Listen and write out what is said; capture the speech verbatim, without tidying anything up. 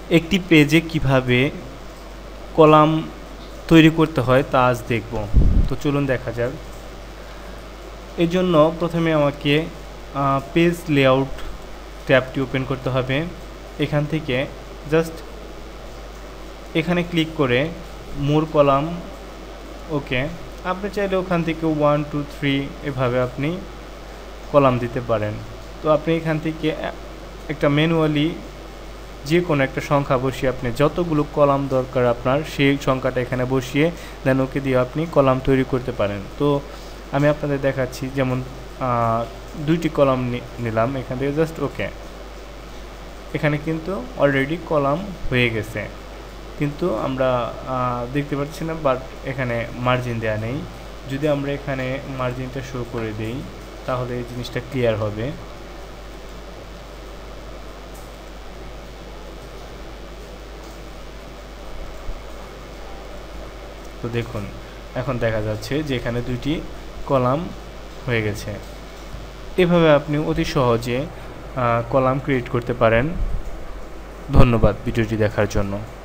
একটি পেজে কিভাবে কলাম তৈরি করতে হয় তা আজ দেখব। তো চলুন দেখা যাক। এর জন্য প্রথমে আমাকে পেজ লেআউট ট্যাবটি ওপেন করতে হবে। এখান থেকে জাস্ট এখানে ক্লিক করে মোর কলাম, ওকে। আপনি চাইলে ওখান থেকে ওয়ান টু থ্রি এভাবে আপনি কলাম দিতে পারেন। তো আপনি এখান থেকে একটা ম্যানুয়ালি যে কোনো একটা সংখ্যা বসিয়ে আপনি যতগুলো কলাম দরকার আপনার সেই সংখ্যাটা এখানে বসিয়ে দেন ওকে দিয়ে আপনি কলাম তৈরি করতে পারেন। তো আমি আপনাদের দেখাচ্ছি, যেমন দুইটি কলাম নিলাম এখান থেকে, জাস্ট ওকে। এখানে কিন্তু অলরেডি কলাম হয়ে গেছে, কিন্তু আমরা দেখতে পাচ্ছি না, বাট এখানে মার্জিন দেওয়া নেই। যদি আমরা এখানে মার্জিনটা শো করে দেই তাহলে এই জিনিসটা ক্লিয়ার হবে। তো দেখুন এখন দেখা যাচ্ছে যে এখানে দুইটি কলাম হয়ে গেছে। এভাবে আপনি অতি সহজে কলাম ক্রিয়েট করতে পারেন। ধন্যবাদ ভিডিওটি দেখার জন্য।